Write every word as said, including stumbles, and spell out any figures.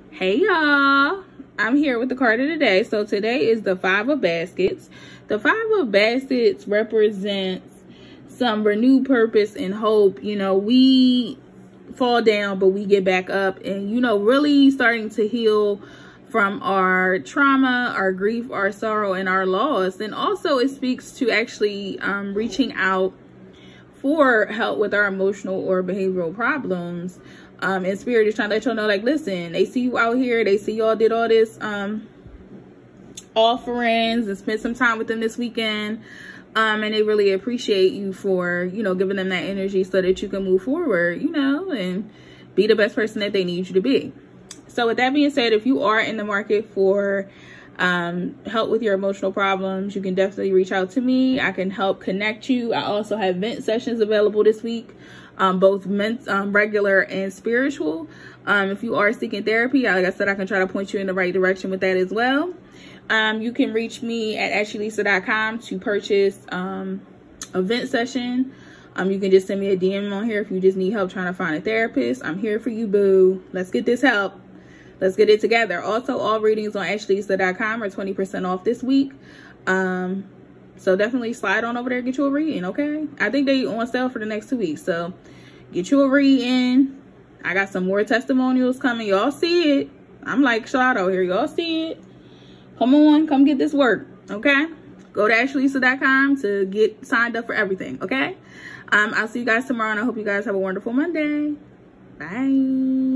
Hey y'all, I'm here with the card of the day. So today is the Five of Baskets. The Five of Baskets represents some renewed purpose and hope. You know, we fall down, but we get back up, and, you know, really starting to heal from our trauma, our grief, our sorrow, and our loss. And also it speaks to actually um, reaching out for help with our emotional or behavioral problems. Um, and Spirit is trying to let y'all know, like, listen, they see you out here. They see y'all did all this um, offerings and spent some time with them this weekend. Um, and they really appreciate you for, you know, giving them that energy so that you can move forward, you know, and be the best person that they need you to be. So with that being said, if you are in the market for um, help with your emotional problems, you can definitely reach out to me. I can help connect you. I also have vent sessions available this week. Um, both ment um, regular and spiritual. Um, if you are seeking therapy, like I said, I can try to point you in the right direction with that as well. Um, you can reach me at ashley lisa dot com to purchase um, a vent session. Um, you can just send me a D M on here if you just need help trying to find a therapist. I'm here for you, boo. Let's get this help. Let's get it together. Also, all readings on ashley lisa dot com are twenty percent off this week. Um, So definitely slide on over there and get you a reading, okay? I think they on sale for the next two weeks. So get you a reading. I got some more testimonials coming. Y'all see it. I'm like Shadow here. Y'all see it. Come on. Come get this work, okay? Go to ashley lisa dot com to get signed up for everything, okay? Um, I'll see you guys tomorrow, and I hope you guys have a wonderful Monday. Bye.